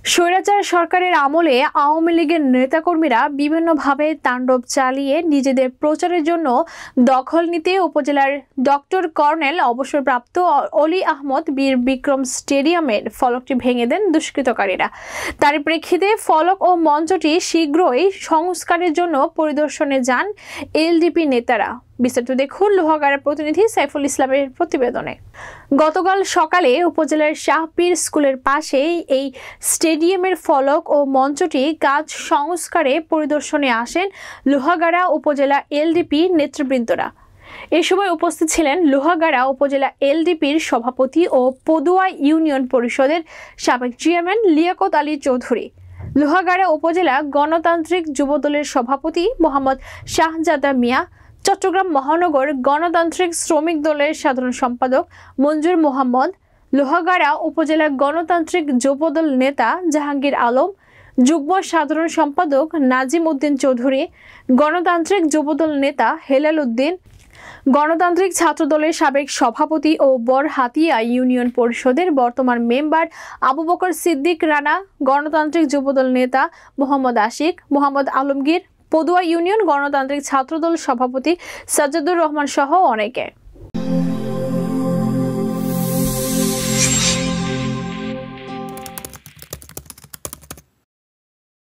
স্বৈরাচার সরকারের আমলে আওয়ামী লীগের নেতাকর্মীরা বিভিন্নভাবে তাণ্ডব চালিয়ে নিজেদের প্রচারের জন্য দখল নিতে উপজেলার ডক্টর কর্নেল অবসরপ্রাপ্ত অলি আহমদ বীর বিক্রম স্টেডিয়ামের ফলকটি ভেঙে দেন দুষ্কৃতকারীরা। তার প্রেক্ষিতে ফলক ও মঞ্চটি শীঘ্রই সংস্কারের জন্য পরিদর্শনে যান এলডিপি নেতারা। বিস্তারিত দেখুন লোহাগাড়ার প্রতিনিধি সাইফুল ইসলামের প্রতিবেদনে। গতকাল সকালে উপজেলার শাহপীর স্কুলের পাশেই এই স্টেডিয়ামের ফলক ও মঞ্চটি কাজ সংস্কারে পরিদর্শনে আসেন লোহাগাড়া উপজেলা এলডিপি নেতৃবৃন্দরা। এ সময় উপস্থিত ছিলেন লোহাগাড়া উপজেলা এলডিপির সভাপতি ও পদুয়া ইউনিয়ন পরিষদের সাবেক চেয়ারম্যান লিয়াকত আলী চৌধুরী, লোহাগাড়া উপজেলা গণতান্ত্রিক যুবদলের সভাপতি মোহাম্মদ শাহজাদা মিয়া, চট্টগ্রাম মহানগর গণতান্ত্রিক শ্রমিক দলের সাধারণ সম্পাদক মঞ্জুর মোহাম্মদ, লোহাগাড়া উপজেলা গণতান্ত্রিক যুবদল নেতা জাহাঙ্গীর আলম, যুগ্ম সাধারণ সম্পাদক নাজিম উদ্দিন চৌধুরী, গণতান্ত্রিক যুবদল নেতা হেলাল উদ্দিন, গণতান্ত্রিক ছাত্রদলের সাবেক সভাপতি ও বরহাতিয়া ইউনিয়ন পরিষদের বর্তমান মেম্বার আবু বকর সিদ্দিক রানা, গণতান্ত্রিক যুবদল নেতা মোহাম্মদ আশিক, মোহাম্মদ আলমগীর, পদুয়া ইউনিয়ন গণতান্ত্রিক ছাত্রদল সভাপতি সাজ্জাদুর রহমান সহ অনেকে।